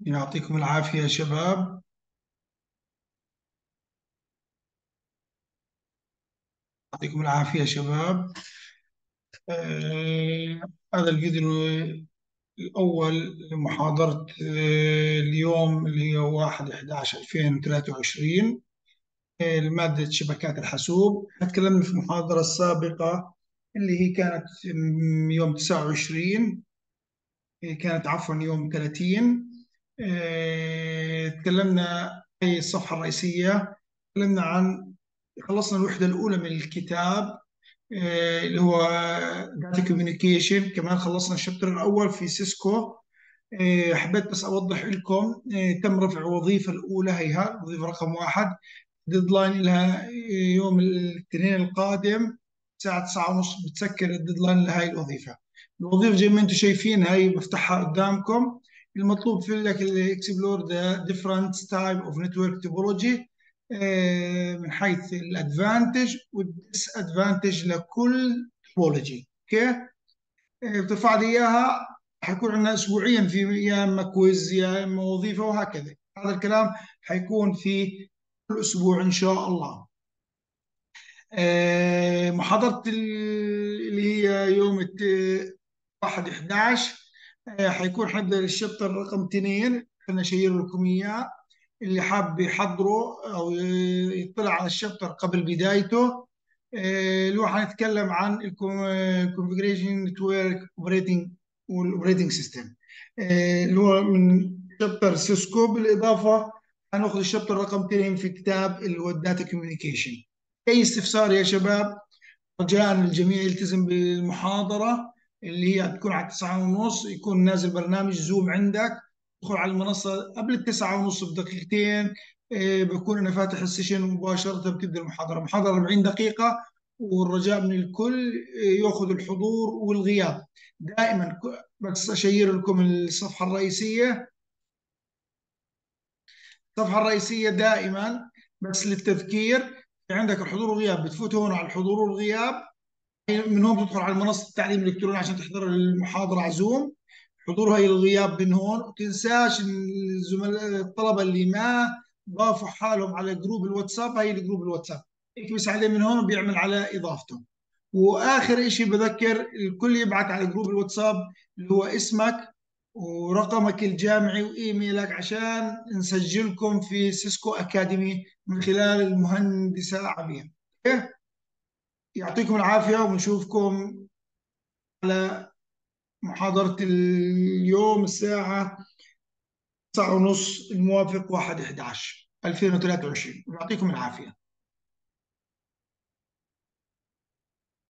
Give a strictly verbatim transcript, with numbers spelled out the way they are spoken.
يعطيكم العافية يا شباب. يعطيكم العافية يا شباب. آه هذا الفيديو الأول لمحاضرة آه اليوم اللي هي واحد أحد عشر ألفين وثلاثة وعشرين. آه لمادة شبكات الحاسوب. احنا تكلمنا في المحاضرة السابقة اللي هي كانت م- يوم تسعة وعشرين. آه كانت عفوا يوم ثلاثين. آه تكلمنا في الصفحة الرئيسية. تكلمنا عن خلصنا الوحدة الأولى من الكتاب، آه، اللي هو داتا كوميونيكيشن. كمان خلصنا الشابتر الأول في سيسكو. آه، حبيت بس أوضح لكم، آه، تم رفع الوظيفة الأولى، هيها الوظيفة رقم واحد. ديدلاين لها آه، يوم الاثنين القادم الساعة تسعة ونص بتسكر الديدلاين لهي الوظيفة. الوظيفة زي ما انتم شايفين هي بفتحها قدامكم. المطلوب في لك الاكسبلور ذا ديفرنت تايب اوف نتورك توبولوجي، من حيث الادفانتج والديس ادفانتج لكل توبولوجي. اوكي. آه، بترفع لي اياها. حيكون عندنا اسبوعيا في يا اما كويز يا اما وظيفه وهكذا. هذا الكلام حيكون في كل اسبوع ان شاء الله. آه، محاضره ال- اللي هي يوم الت- واحد أحد عشر. آه، حيكون حنبدا الشابتر رقم اثنين. خلينا نشير لكم اياه. اللي حاب يحضره او يطلع على الشابتر قبل بدايته. آه، اللي هو حنتكلم عن الكونفجريشن نتورك اوبريتنج والاوبريتنج سيستم، اللي هو من شابتر سيسكو. بالاضافه هناخذ الشابتر رقم اثنين في كتاب اللي هو الداتا كوميونيكيشن. اي استفسار يا شباب؟ رجاء الجميع يلتزم بالمحاضرة اللي هي بتكون على التسعة ونص. يكون نازل برنامج زوم عندك. تدخل على المنصة قبل التسعة ونص بدقيقتين. إيه، بكون أنا فاتح السيشن مباشرة. بتبدأ المحاضرة محاضرة أربعين دقيقة. والرجاء من الكل إيه، يأخذ الحضور والغياب دائما. ك- بس أشير لكم الصفحة الرئيسية. الصفحة الرئيسية دائما بس للتذكير. في عندك الحضور والغياب، بتفوت هون على الحضور والغياب. من هون بتدخل على منصه التعليم الالكتروني عشان تحضر المحاضره على زوم. حضور هي الغياب من هون. وتنساش الزملاء الطلبه اللي ما ضافوا حالهم على جروب الواتساب، هي الجروب الواتساب يكبس عليه من هون وبيعمل على اضافته. واخر شيء بذكر الكل يبعث على جروب الواتساب اللي هو اسمك ورقمك الجامعي وايميلك عشان نسجلكم في سيسكو اكاديمي من خلال المهندسه عبير. إيه؟ يعطيكم العافية ونشوفكم على محاضرة اليوم الساعة تسعة ونص الموافق واحد أحد عشر ألفين وثلاثة وعشرين. يعطيكم العافية.